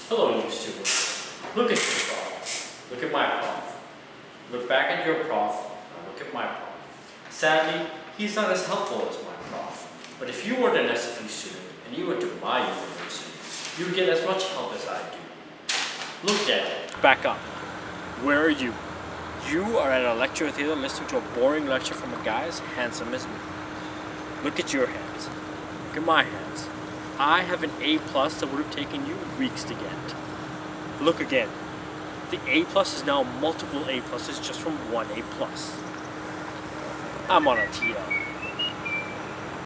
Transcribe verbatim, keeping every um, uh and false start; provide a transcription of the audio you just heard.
Hello, new students. Look at your prof. Look at my prof. Look back at your prof. Now look at my prof. Sadly, he's not as helpful as my prof. But if you were an S F U student and you went to my university, you would get as much help as I do. Look down. Back up. Where are you? You are at a lecture theater listening to a boring lecture from a guy as handsome as me. Look at your hands. Look at my hands. I have an A plus that would have taken you weeks to get. Look again. The A plus is now multiple A pluses just from one A plus. I'm on a T L.